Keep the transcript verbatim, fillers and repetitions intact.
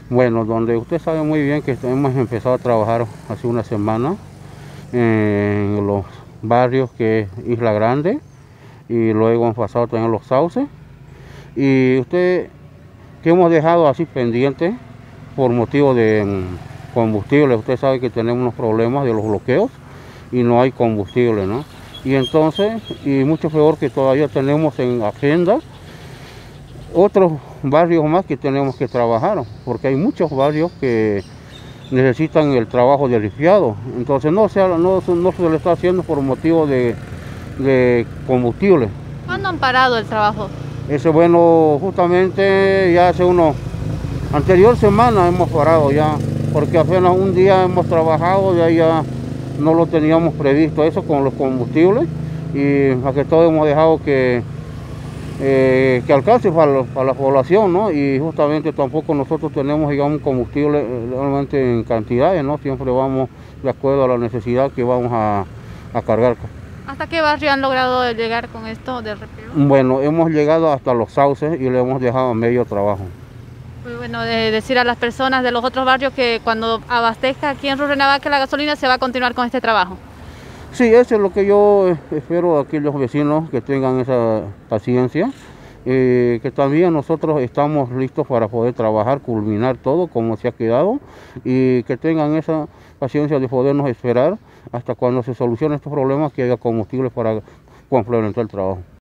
Bueno, donde usted sabe muy bien que hemos empezado a trabajar hace una semana en los barrios que es Isla Grande y luego hemos pasado también a Los Sauces. Y usted, que hemos dejado así pendiente por motivo de mm, combustible, usted sabe que tenemos unos problemas de los bloqueos y no hay combustible, ¿no? Y entonces, y mucho peor que todavía tenemos en agenda otros barrios más que tenemos que trabajar, porque hay muchos barrios que necesitan el trabajo de rifiado. Entonces no se, no, no se le está haciendo por motivo de, de combustible. ¿Cuándo han parado el trabajo? Ese bueno, justamente ya hace unos, anterior semana hemos parado ya, porque apenas un día hemos trabajado, ya ya no lo teníamos previsto eso con los combustibles, y a que todo hemos dejado que Eh, que alcance para la, para la población, ¿no? Y justamente tampoco nosotros tenemos, digamos, combustible eh, realmente en cantidades, ¿no? Siempre vamos de acuerdo a la necesidad que vamos a, a cargar. ¿Hasta qué barrio han logrado llegar con esto del rifiado? Bueno, hemos llegado hasta Los Sauces y le hemos dejado a medio trabajo. Muy bueno, de decir a las personas de los otros barrios que cuando abastezca aquí en Rurrenabaque la gasolina se va a continuar con este trabajo. Sí, eso es lo que yo espero de aquellos vecinos que tengan esa paciencia, eh, que también nosotros estamos listos para poder trabajar, culminar todo como se ha quedado, y que tengan esa paciencia de podernos esperar hasta cuando se solucionen estos problemas, que haya combustible para complementar el trabajo.